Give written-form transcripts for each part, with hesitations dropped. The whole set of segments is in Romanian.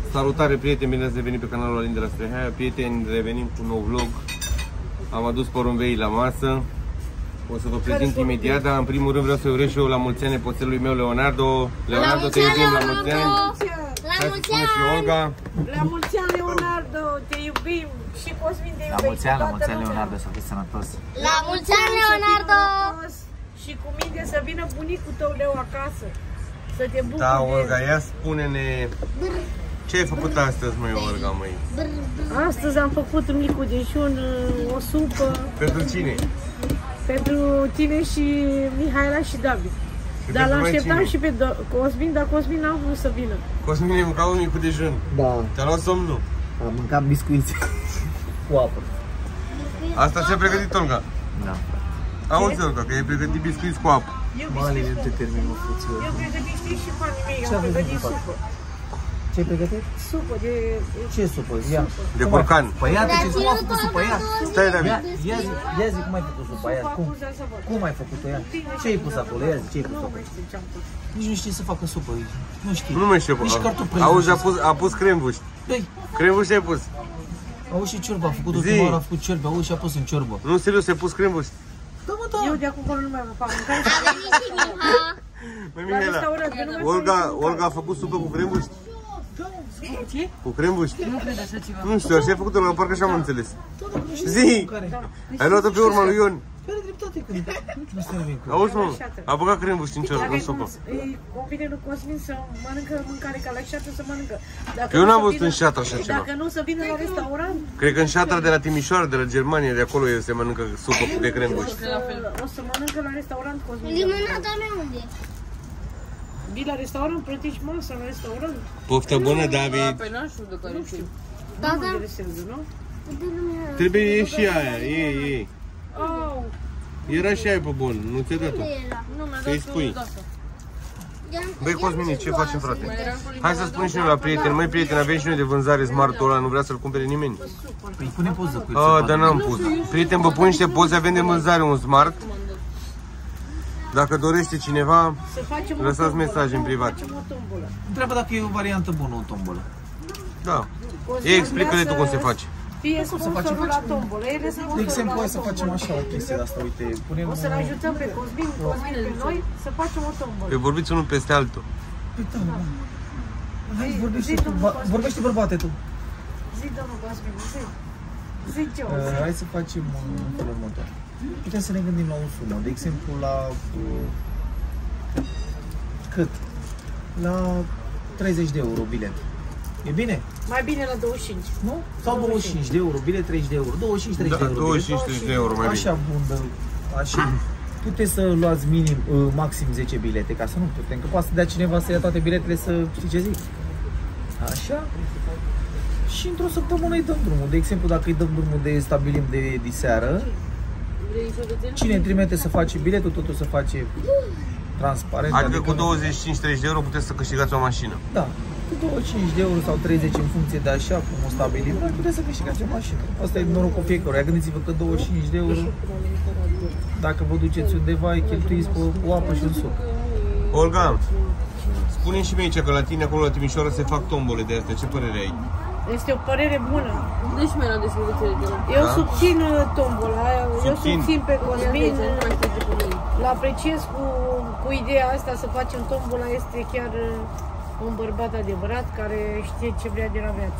Salutare prieteni, bine ați revenit pe canalul Alin de la Strehaia. Prieteni, revenim cu un nou vlog. Am adus porumbei la masă. O să vă prezint imediat, dar în primul rând vreau să-i urez și eu la mulți ani nepoțelului meu Leonardo. Leonardo, te iubim, la mulți ani. La mulți ani! Și Olga. La mulți ani, Leonardo, te iubim și Cosmin te iubim. La mulți ani, Leonardo, să fii sănătos. La mulți ani, Leonardo! Și cu minte să vină bunicul tău, Leo, acasă. Să te bucuri. Da, Olga, ia spune-ne ce ai făcut astăzi, măi, Olga, măi? Astăzi am făcut un micul dejun, o supă. Pentru cine? Pentru tine și Mihaela și David. Dar l-așteptam și pe Cosmin, dar Cosmin n-a vrut să vină. Cosmin ai mâncat un micul dejun? Da. Te-a luat somnul? Am mâncat biscuiți cu apă. Asta ți-a pregătit Olga? Da. Auzi, Olga, că ai pregătit biscuiți cu apă. Mali, nu te termin, mă, frăților. Eu pregătit și fanii mei, am pregătit supă. Ce ai pregătit? Supă de... Ce supă? Ia. De curcan. Păi ia, cum a făcut supă, ia. Stai, David. Ia zi cum ai făcut supă, ia. Cum ai făcut-o, ia? Ce ai pus acolo, ia zi, ce ai pus acolo? Nici nu știi să facă supă, nu știi. Nu mai știu. Nici cartofi. Auzi, a pus crembuși. Băi. Crembuși ai pus. Auzi și ciorbă, a făcut o tumoră, a făcut ciorbă, auzi și a pus în ciorbă. Nu, serios, ai pus crembuși. Da, mă, da. Eu de acum nu mai vă fac mâncare. Măi, Mihaela, Olga a făcut supă cu crembuși? Ce? Cu crembuși? Nu cred așa ceva. Nu știu, așa ai făcut-o, la parcă așa am înțeles. Zi! Ai luat-o pe urma lui Ion. Care dreptate când nu stai nimic. Auzi, mă, a băgat crembuși în ciorbă, în supă. Îi convine lui Cosmin să mănâncă mâncare ca la șatră, să mănâncă. Eu n-am văzut în șatră așa ceva. Dacă nu, să vină la restaurant. Cred că în șatra de la Timișoara, de la Germania, de acolo se mănâncă supă de crembuși. O să mănâncă la restaurant Cosmin. Limonada mea unde? Vii la restaurant, plătești masa la restaurant. Poftă bună, David! Păi n-am știut de care știu. Da, Nu mă da. interesează, nu? Trebuie e și aia, e. Au! Era și aia pe bun, nu ți-a dat-o. Să-i spui. Băi, Cosmine, ce facem, frate? Hai să spunem și noi la prieteni. Măi, prieteni, avem și noi de vânzare Smart-ul ăla, nu vrea să-l cumpere nimeni. Păi pune poză cu el. Dar n-am pus. Prieteni, vă pun niște poze, avem de vânzare un Smart. Dacă dorește cineva, lăsați mesaj în privat. Întreabă dacă e o variantă bună, o tombolă. Da. Ei, explică-le tu cum se face. Fie sponsorul la tombolă. De exemplu, hai să facem așa o chestie de asta, uite, punem... O să-l ajutăm pe Cosmin, Cosmin pe noi, să facem o tombolă. Păi vorbiți unul peste altul. Păi da, da. Hai, vorbește bărbate tu. Zi, domnul Cosmin, zi. Zi ce o zi. Hai să facem în felul următor. Putem să ne gândim la o sumă, de exemplu la... cât? La 30 de euro bilet. E bine? Mai bine la 25. Nu? Sau 25 de euro, bilet 30 de euro. 25-30 de euro. 25-30 de euro, mai bine. Așa bundă, așa. Puteți să luați minim, maxim 10 bilete, ca să nu putem. Că poate să dea cineva să ia toate biletele să știi ce zic. Așa. Și într-o săptămână îi dăm drumul. De exemplu, dacă îi dăm drumul de stabilim de diseară, cine trimite să face biletul, totul să face transparent. Adică cu 25-30 de euro puteți să câștigați o mașină. Da. Cu 25 de euro sau 30 în funcție de așa cum o stabilim, puteți să câștigați o mașină. Asta e norocul fiecăruia. Gândiți-vă că 25 de euro, dacă vă duceți undeva, îi cheltuiți pe o apă și un suc. Olga, spune-mi și mie aici că la tine acolo la Timișoara se fac tombole de astea. Ce părere ai? Este o părere bună. Deci mi era desfăgățire de la... Eu susțin tombola, eu susțin pe Cosmin. Îl apreciez cu ideea asta să facem tombola, este chiar un bărbat adevărat care știe ce vrea de la viață.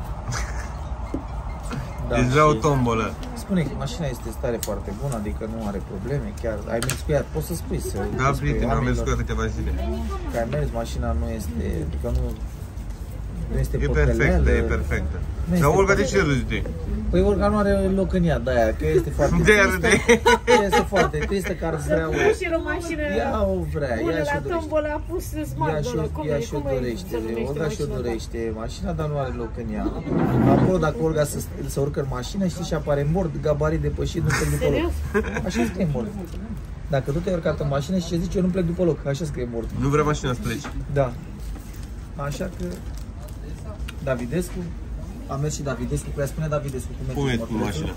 Da, deci vreau o tombolă. Spune că mașina este stare foarte bună, adică nu are probleme, chiar ai mers cu ea, poți să spui să... Da, prieten, am mers cu ea câteva zile. Că ai mers, mașina nu este, adică nu este e păcăleală. perfectă, e perfectă. Dar Olga, de ce râzi de? Păi Olga nu are loc în ea, de-aia, că este foarte tristă. Este foarte tristă, care vrea o... o mașină ea o vrea, bună ea și-o la tombola, a pus smart ăla, ea și-o dorește, Olga și-o dorește mașina, dar nu are loc în ea. Acolo, dacă Olga să urcă în mașină, știi, și apare mort, gabarit depășit, nu plec după loc. Așa scrie mort. Dacă tu te-ai urcat în mașină și ce zici, eu nu plec după loc, așa scrie mort. Nu vrea mașina să pleci. Da. Așa că... Davidescu, a mers și Davidescu, cu ea spune Davidescu cum e cu mașina.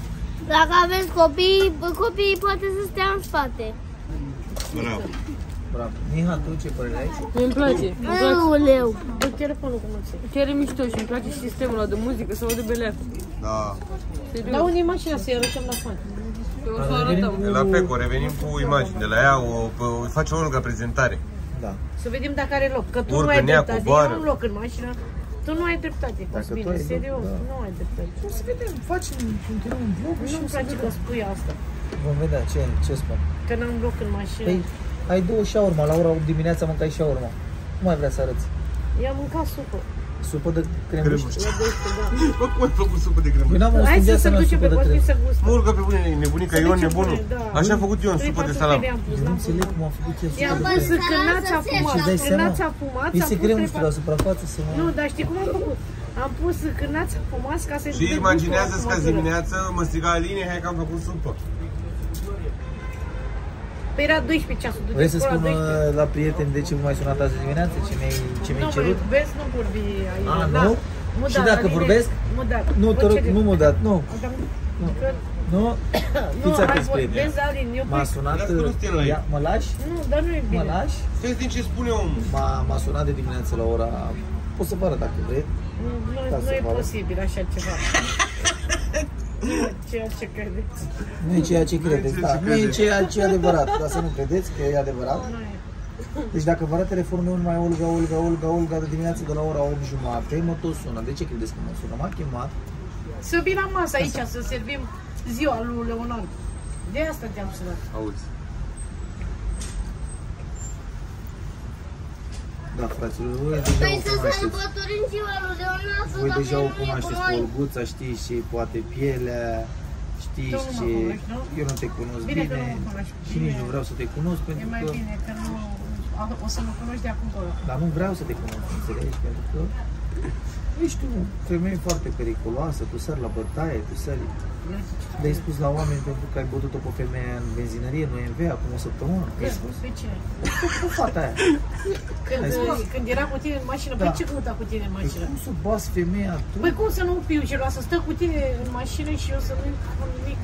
Dacă aveți copii, copiii poate să stea în spate. Bravo. Bravo. Niha, tu ce părere ai? Mi-mi place. Aoleu! Dă telefonul cu mulțumesc. Chiar e mișto și îmi place sistemul ăla de muzică, să aude beleac. Da. Dar unde e mașina să-i arătăm la fan? O să o arătăm. La FECO, revenim cu imagini de la ea, face o lungă prezentare. Da. Să vedem dacă are loc. Că tu Urcă, nu ai nea, dreptate. coboară. Eu am loc în mașină. Tu nu ai dreptate, Cosmin. Serios, nu ai dreptate. O să vedem, facem, continuăm vlogul și Nu-mi o să place că vedem. spui asta. Vom vedea ce spun. Că n-am loc în mașină. Păi, ai 2 shawarma, la ora 8 dimineața mâncai shawarma. Nu mai vrea să arăți. I-am mâncat supă. Supă de cremuști. La 12, da. Bă, cum ai făcut supă de cremă? Eu n-am auzit Hai în să viața se mea duce supă pe de Cosmin cremă. să gustă. Murcă pe bune, nebunica Ion, duce nebunul. bune, da. Așa a făcut Ion, supă de salam. Eu nu înțeleg cum a făcut el I-am supă de pus cremă. cârnați afumați. Și dai seama? Cârnați afumați. Îi am se pus cremă 3-4 la suprafață să mă... Nu, dar știi cum am făcut? Am pus cârnați afumați ca să-i Și dea imaginează-ți că gustul dimineață mă striga Aline, hai că am făcut supă. Păi era 12 ceasul. du-te Vrei să acolo spun la 12. la prieteni de ce m-ai sunat azi dimineață? Ce mi-ai Nu, cerut? măi, vezi, nu vorbi aici. A, Da. nu? Mă, Și da, dacă Aline, vorbesc? mă, da. Nu, Mă, te rog, cere. nu mă dat, nu. Nu. Nu? Fiți hai, atenți, prieteni. vezi, Alin, eu M-a sunat... Dar nu stai la el. Ia, mă lași? Nu, dar nu e Mă bine. lași? Vezi din ce spune omul. M-a sunat de dimineață la ora... Pot să vă arăt dacă vreți. Ca Nu să e vadă. posibil așa ceva. Ceea ce credeți. Nu e ceea ce credeți, da. Nu e ceea ce e adevărat, dar să nu credeți că e adevărat. Nu e. Deci dacă vă arăt telefonul meu, numai Olga de dimineață de la ora 8:30, mă tot sună. De ce credeți că mă sună? M-a chemat. Să vin la masă aici, să servim ziua lui Leonard. De asta te-am sunat. Auzi. Da, fraților, voi deja Păi o să cunoașteți. sărbătorim ziua lui Leonard, Voi dar deja noi o nu ne cunoașteți pe cunoaștem. Olguța, știți ce poate pielea, știți Tu nu mă ce... cunoști, nu? Eu nu te cunosc Bine bine, că nu mă cunoști și nici nu vreau să te cunosc E pentru mai că... bine că nu... O să mă cunoști de acum încolo. Dar nu vreau să te cunosc, înțelegi? Pentru că ești o femeie foarte periculoasă, tu sari la bătaie, tu sari... Le-ai spus la oameni pentru că ai bătut-o pe femeia în benzinărie, în OMV, acum o săptămână. Când? Pe cine? Cu fata aia. Când era cu tine în mașină, Da. păi ce căuta cu tine în Păi mașină? cum să bați femeia tu? Păi cum să nu fiu geloasă? Stă cu tine în mașină și eu să nu-i spun nimic.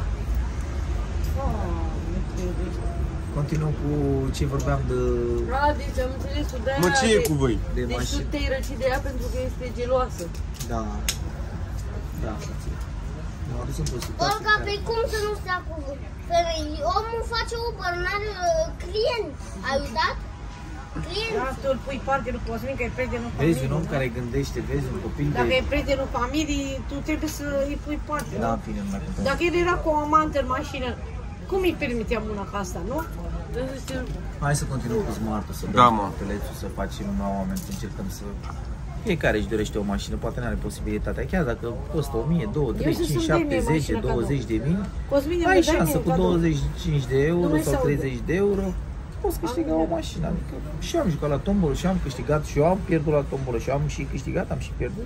Continuăm cu ce vorbeam de Adi, am înțeles-o de aia. Mă, ce e cu voi? de Deci tu mașini. te-ai răcit de ea pentru că este geloasă. Da. Da, frate. M-a adus într-o situație Olga, care... pe cum să nu stea cu femei? Omul face Uber, n-are client. Ai uitat? Client. Da, tu îl pui parte lui Cosmin, că e prietenul Vezi un familiei. om care gândește, vezi un copil Dacă de... e prietenul familiei, tu trebuie să îi pui parte. Da, nu? în fine, nu mai contează. Dacă el era cu o amantă în mașină, cum îi permiteam una ca asta, nu? Hai să continuăm cu Smart-ul, să Da, dăm mă. cartelețul, să facem la oameni, să încercăm să... Fiecare își dorește o mașină, poate nu are posibilitatea, chiar dacă costă 1000, 2, 3, 5, 7, 10, 20 de mii, Cosmin, ai îmi dai șansă mie cu un cadou. 25 de euro Nu mai sau se aude. 30 de euro, poți câștiga o mașină. Adică și eu am jucat la tombolă și am câștigat și eu am pierdut la tombolă și eu am și câștigat, am și pierdut.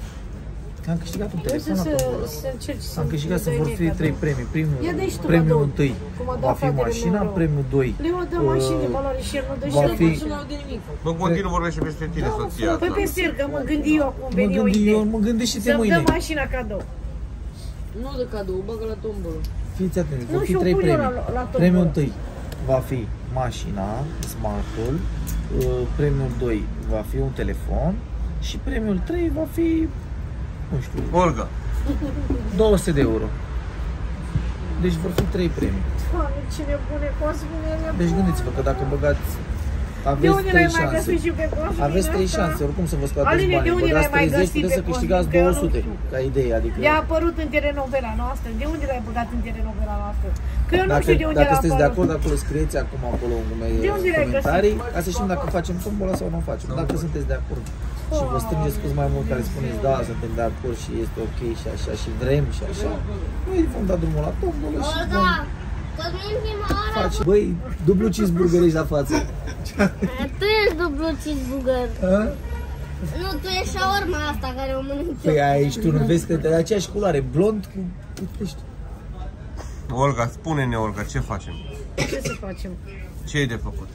Am câștigat un telefon la tombolă. Să încerci să Am câștigat să îmi vor dai fi mie 3 cadou. premii. Ia dă-i și tu Premiul cadou. 1 Cum a dat va fi fratele mașina, meu. premiul 2 Leo dă mașini de valoare și el nu dă și va el fi- Nu aude nimic. Mă, continuu vorbește peste tine, soția Păi asta. pe ser, că mă gândi eu acum, Mă veni o gândi idee. eu, mă gândesc și te Să-mi mâine. dă mașina cadou. Nu de cadou, bagă la tombolă. Fiți atenți, Nu, vor fi și o 3 pun eu premii. la tombolă. Premiul 1 va fi mașina, Smart-ul, premiul 2 va fi un telefon și premiul 3 va fi, nu știu, Olga, 200 de euro. Deci vor fi 3 premii. Doamne, ce nebune, Cosmin, e nebun. Deci gândiți-vă că dacă băgați, De aveți unde 3 l-ai mai șanse. găsit și pe Cosmin Aveți 3 ăsta? șanse, oricum să vă scoateți Aline, de banii. unde Băgați l-ai mai 30, găsit puteți să pe câștigați Cosmin? Că eu nu 200, știu. ca idee, adică... De-a apărut în telenovela noastră. De unde l-ai băgat în telenovela noastră? Că eu nu Dacă, știu de unde dacă l-a sunteți de apărut. acord, acolo scrieți acum acolo în De unde l-ai comentarii găsit? ca să știm dacă facem tombola sau nu facem. Dacă sunteți de acord și vă strângeți câți mai mult care spuneți da, suntem de acord și este ok și așa și vrem și așa, noi vom da drumul la tombolă și vom Olga, Cosmin, prima oară. face. Băi, dublu cheeseburger ești la față. Tu ești dublu cheeseburger. Ha? Nu, tu ești shawarma asta care o mănânc eu. Păi aici tu nu vezi că de aceeași culoare, blond cu... Știi. Olga, spune-ne, Olga, ce facem? Ce să facem? Ce e de făcut?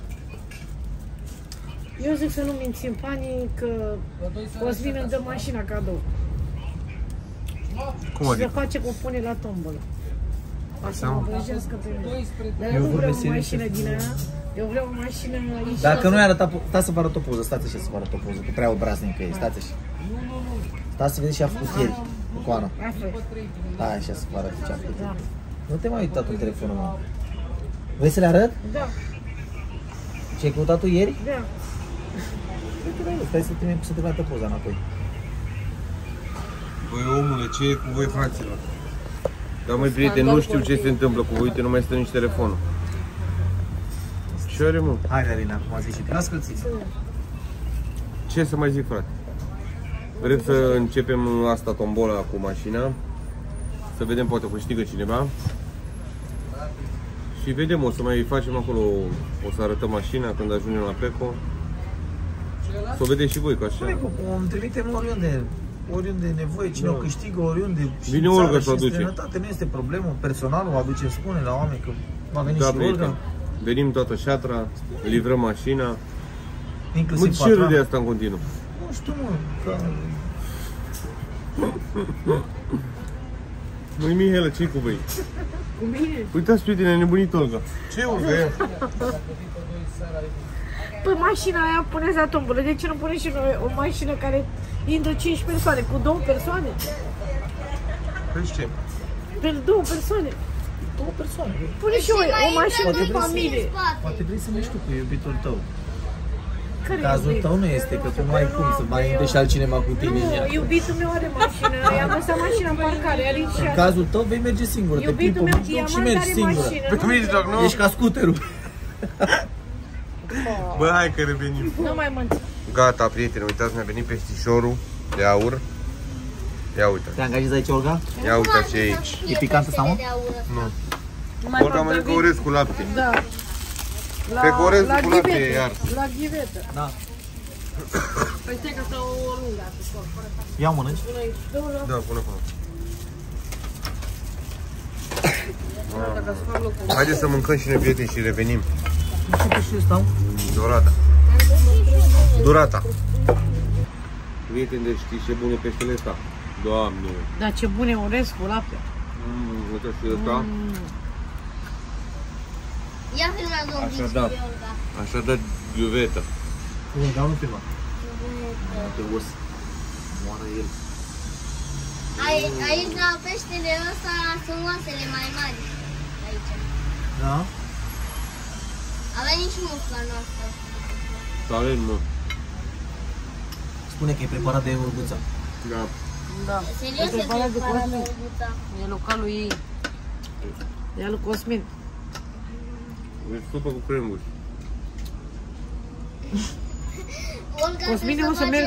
Eu zic să nu mințim fanii că Cosmin îmi dă mașina cadou. Cum Și să adică? face cum pune la tombolă. Așa mă vrăjească pe mine. Dar eu nu vreau o mașină din aia. Eu vreau o mașină aici. Dacă nu i-a arătat, stați să vă arăt o poză, stați așa să vă arăt o poză, că prea obraznică e, stați așa. Stați să vedeți ce a făcut ieri cu Ana. Hai așa să vă arăt ce a făcut. Nu te mai uitat în telefonul meu. Vrei să le arăt? Da. Ce ai căutat tu ieri? Da. Stai să te bată poza înapoi. Băi omule, ce e cu voi fraților? Dar măi prieteni, nu știu ce se întâmplă cu voi, uite, nu mai stă nici telefonul. Ce are mă? Hai Alina, cum a zis și tu, las călțiți. Ce să mai zic frate? Vrem să începem asta tombola cu mașina. Să vedem, poate câștigă cineva. Și vedem, o să mai facem acolo, o să arătăm mașina când ajungem la Peco. Să o vedeți și voi, că așa. Îmi trimitem oriunde e nevoie, cine o câștigă, oriunde. Vine Olga să o aduce. Nu este problemă, personalul o aduce, spune la oameni că va veni Da, și Olga. Venim toată șatra, livrăm mașina. Inclusiv ce râde asta în continuu? Nu știu, mă, că... Măi Mihela, ce-i cu voi? Cu mine? Uitați prietene, a nebunit Olga. Ce Olga e? Păi mașina aia puneți la tombolă, de ce nu puneți și noi o mașină care intră 5 persoane, cu 2 persoane? Păi ce? Pentru 2 persoane. 2 persoane. Pune și o mașină de familie. Poate vrei să mergi tu cu iubitul tău. Cazul tău nu este, că tu nu ai cum să mai intre și altcineva cu tine. Nu, iubitul meu are mașină, i-am lăsat mașina în parcare, are și în cazul tău vei merge singur, te pui pe mijloc și mergi singură. Pe mijloc, nu? Ești ca scuterul. Bă, hai că revenim. Nu mai mânți. Gata, prieteni, uitați, mi-a venit peștișorul de aur. Ia uite. Te angajezi aici, Olga? Ia uitați ce e aici. E picantă sau nu? Nu. Olga mănâncă orez cu lapte. Da. Pe orez cu lapte, iar. La ghivetă. Da. Păi stai că stau o lungă. Ia mănânci? Da, pune acolo. Haideți să mâncăm și noi, prieteni, și revenim. Nu știu pe ce stau. Durata. Prieteni, deci știi ce bun e peștele ăsta? Doamne! Da, ce bun e orez cu lapte. Uite și ăsta. Ia filmează un pic, da. Olga. Așa dă ghiuvetă. Olga, nu filma. Te urs. Moară el. Aici la peștele ăsta sunt oasele mai mari. Aici. Da? Avem nici musca noastră. Talent, mă. Spune că e preparat de Olguța. Da. Da. Serios, e preparat de preparat Cosmin. de Olguța. E localul ei. E al lui Cosmin. E supă cu crembuși. Olga, Cosmine, o să face merg...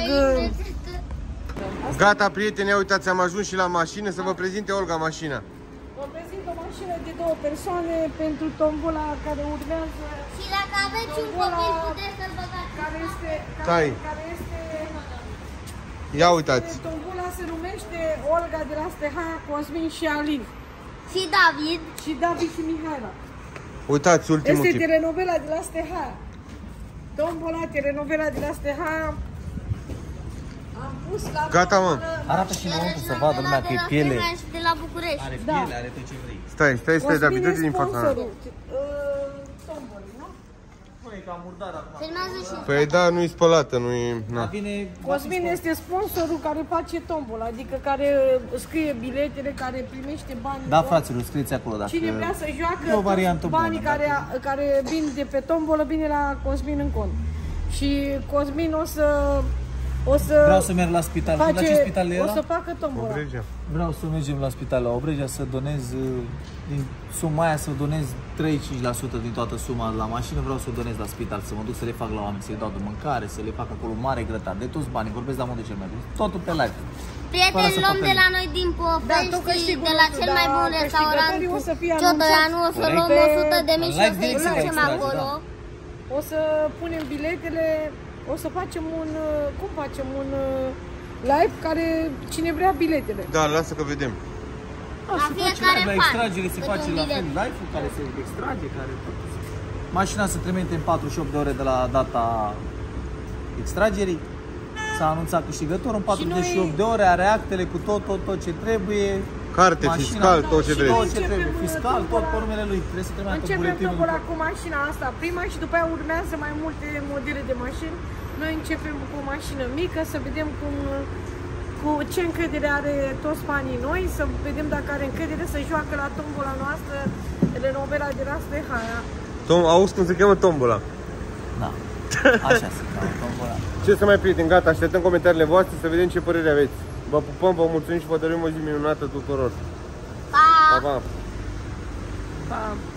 Gata, prieteni, uitați, am ajuns și la mașină, să vă prezinte Olga mașina. Vă prezint o mașină de 2 persoane pentru tombola care urmează. Și dacă aveți un copil, puteți să-l băgați. Care este... Tai. Care este... Ia uitați. Tombola se numește Olga de la Stehaia, Cosmin și Alin. Și David. Și David și Mihaela. Uitați ultimul Este clip. telenovela de la Stehaia. Tombola, telenovela de la Stehaia. Am pus la... Gata, mă. Arată și înăuntru să vadă lumea că e piele. Și de la București. Are piele, are tot ce vrei. Stai, David, dă-te din fața mea. Tombolii, nu? Nu e cam murdar acum. Filmează și... Păi da, nu-i spălată, nu-i... Na. Cosmin este sponsorul care face tombola, adică care scrie biletele, care primește bani. Da, fraților, scrieți acolo dacă... Cine vrea să joacă, E o variantă banii bună, care vin de pe tombolă, vine la Cosmin în cont. Și Cosmin o să Vreau să merg la spital. La ce spital era? O să facă tombola. Obregea. Vreau să mergem la spital la Obregea să donez din suma aia, să donez 35% din toată suma la mașină. Vreau să o donez la spital, să mă duc să le fac la oameni, să le dau de mâncare, să le fac acolo mare grătar. De toți banii, vorbesc la modul cel mai bun. Totul pe live. Prieteni, luăm de la noi din Popești, de la cel mai bun restaurant Ciodăianu, o să luăm 100.000 și o să-i ducem acolo. O să punem biletele, o să facem cum facem un live care, cine vrea biletele. Da, lasă că vedem. La fiecare La fan. extragere se câte face un la bilet. fel live-ul care se extrage, care... Mașina se trimite în 48 de ore de la data extragerii. S-a anunțat câștigătorul în 48 de ore, are actele cu tot ce trebuie. Carte, fiscal, tot ce vrei. Tot ce trebuie, fiscal, tot pe numele lui. Trebuie să tremească Începem tombola cu mașina asta prima și după aia urmează mai multe modele de mașini. Noi începem cu o mașină mică, să vedem cu ce încredere are toți fanii noi, să vedem dacă are încredere să joacă la tombola noastră, telenovela de la Stehaia. Auzi cum se cheamă tombola? Da, așa se cheamă tombola. Ce să mai, prieteni, gata, așteptăm comentariile voastre să vedem ce părere aveți. Vă pupăm, vă mulțumim și vă dorim o zi minunată tuturor. Pa! Pa, pa! Pa!